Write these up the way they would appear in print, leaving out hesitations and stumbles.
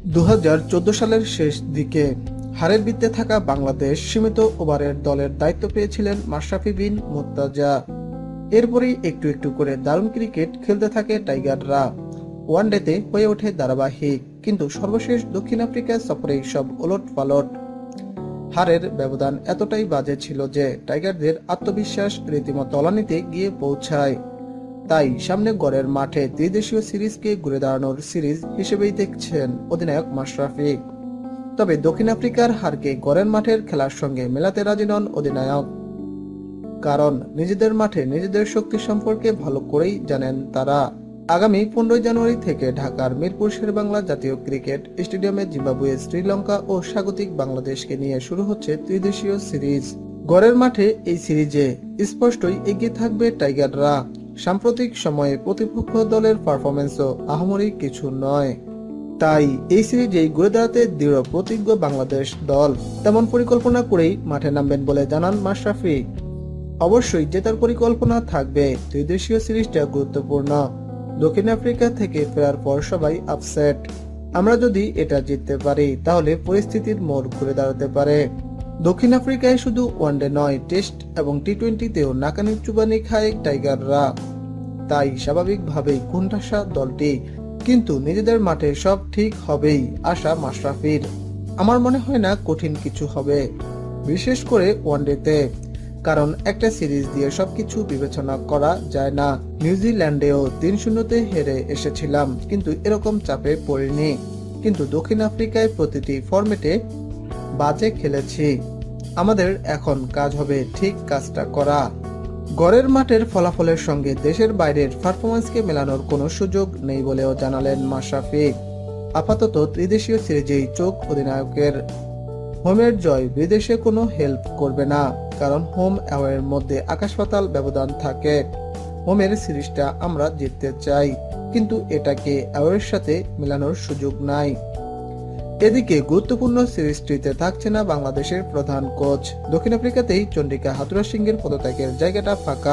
2014 সালের শেষ দিকে হারের বৃত্তে থাকা বাংলাদেশ সীমিত ওভারের দলের দায়িত্ব পেয়েছিলেন মাশরাফি বিন মুর্তজা। এরপরই একটু একটু করে দারুণ ক্রিকেট খেলতে থাকে টাইগাররা। ওয়ানডেতে হয়ে ওঠে ধারাবাহিক, কিন্তু সর্বশেষ দক্ষিণ আফ্রিকা সফরেই সব ওলটপালট। হারের ব্যবধান এতটাই বাজে ছিল যে টাইগারদের আত্মবিশ্বাস রীতিমতো তলানিতে গিয়ে পৌঁছায়। তাই সামনে গড়ের মাঠে ত্রিদেশীয় সিরিজকে ঘুরে দাঁড়ানোর সিরিজ হিসেবেই দেখছেন অধিনায়ক মাশরাফি। তবে দক্ষিণ আফ্রিকার হারকে গড়ের মাঠের খেলার সঙ্গে মেলাতে রাজি নন অধিনায়ক। কারণ নিজেদের মাঠে নিজেদের শক্তি সম্পর্কে ভালো করেই জানেন তারা। আগামী 15 জানুয়ারি থেকে ঢাকার মিরপুর শেরেবাংলা জাতীয় ক্রিকেট স্টেডিয়ামে জিম্বাবুয়ে, শ্রীলঙ্কা ও স্বাগতিক বাংলাদেশকে নিয়ে শুরু হচ্ছে ত্রিদেশীয় সিরিজ। গড়ের মাঠে এই সিরিজে স্পষ্টই এগিয়ে থাকবে টাইগাররা। সাম্প্রতিক সময়ে প্রতিপক্ষ দলের পারফরম্যান্সও আহামরি কিছু নয়। তাই এই সিরিজেই ঘুরে দাঁড়াতে দৃঢ় প্রতিজ্ঞ বাংলাদেশ দল। তেমন পরিকল্পনা করেই মাঠে নামবেন বলে জানান মাশরাফি। অবশ্যই জেতার পরিকল্পনা থাকবে। ত্রিদেশীয় সিরিজটা গুরুত্বপূর্ণ। দক্ষিণ আফ্রিকা থেকে ফেরার পর সবাই আপসেট। আমরা যদি এটা জিততে পারি তাহলে পরিস্থিতির মোড় ঘুরে দাঁড়াতে পারে। দক্ষিণ আফ্রিকায় শুধু ওয়ানডে নয়, টেস্ট এবং টি-20তেও নাকানি চুবানি খায় টাইগাররা। তাই স্বাভাবিকভাবেই কোণঠাসা দলটি, কিন্তু নিজেদের মাঠে সব ঠিক হবেই আশা মাশরাফির। আমার মনে হয় না কঠিন কিছু হবে, বিশেষ করে ওয়ানডেতে। কারণ একটা সিরিজ দিয়ে সবকিছু বিবেচনা করা যায় না। নিউজিল্যান্ডেও 3-0 হেরে এসেছিলাম, কিন্তু এরকম চাপে পড়িনি। কিন্তু দক্ষিণ আফ্রিকায় প্রতিটি ফরম্যাটে বাজে খেলেছি। আমাদের এখন কাজ হবে ঠিক কাজটা করা। গড়ের মাঠের ফলাফলের সঙ্গে দেশের বাইরের পারফরম্যান্সকে মেলানোর কোনো সুযোগ নেই বলেও জানালেন মাশরাফি। আপাতত ত্রিদেশীয় সিরিজেই চোখ অধিনায়কের। হোমের জয় বিদেশে কোনো হেল্প করবে না, কারণ হোম অ্যাওয়ের মধ্যে আকাশ পাতাল ব্যবধান থাকে। হোমের সিরিজটা আমরা জিততে চাই, কিন্তু এটাকে অ্যাওয়ের সাথে মেলানোর সুযোগ নাই। এদিকে গুরুত্বপূর্ণ সিরিজটিতে থাকছে না বাংলাদেশের প্রধান কোচ। দক্ষিণ আফ্রিকাতেই চন্ডিকা হাথুরুসিংহের সিংহের পদত্যাগের জায়গাটা ফাঁকা।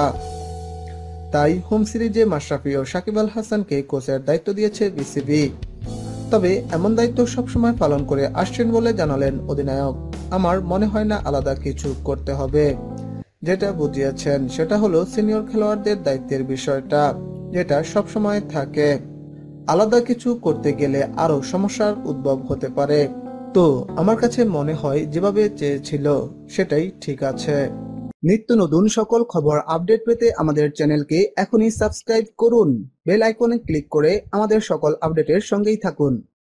তাই হোম সিরিজে মাশরাফি ও সাকিব আল হাসানকে কোচের দায়িত্ব দিয়েছে বিসিবি। তবে এমন দায়িত্ব সবসময় পালন করে আসছেন বলে জানালেন অধিনায়ক। আমার মনে হয় না আলাদা কিছু করতে হবে। যেটা বুঝিয়েছেন সেটা হলো সিনিয়র খেলোয়াড়দের দায়িত্বের বিষয়টা, যেটা সবসময় থাকে। আলাদা কিছু করতে গেলে আরো সমস্যার উদ্ভব হতে পারে। তো আমার কাছে মনে হয় যেভাবে চেয়েছিল সেটাই ঠিক আছে। নিত্য নতুন সকল খবর আপডেট পেতে আমাদের চ্যানেলকে এখনই সাবস্ক্রাইব করুন। বেল আইকনে ক্লিক করে আমাদের সকল আপডেটের সঙ্গেই থাকুন।